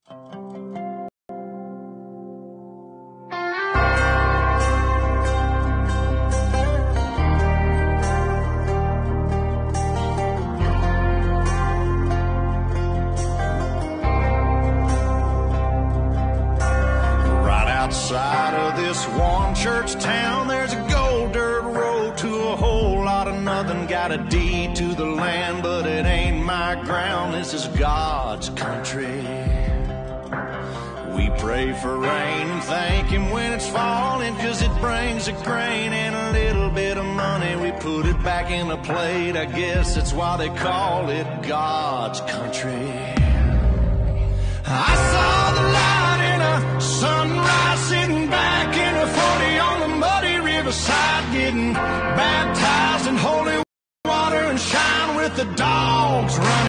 Outside of this one church town, there's a gold dirt road to a whole lot of nothing. Got a deed to the land, but it ain't my ground. This is God's country. We pray for rain and thank Him when it's falling, 'cause it brings a grain and a little bit of money. We put it back in a plate, I guess that's why they call it God's country. I saw the light in a sunrise, sitting back in a 40 on the muddy riverside, getting baptized in holy water and shine with the dogs running.